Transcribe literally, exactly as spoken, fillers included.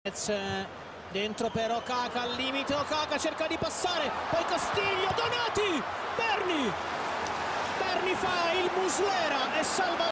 Dentro per Okaka al limite, Okaka cerca di passare, poi Castiglio, Donati, Berni, Berni fa il Muslera e salva.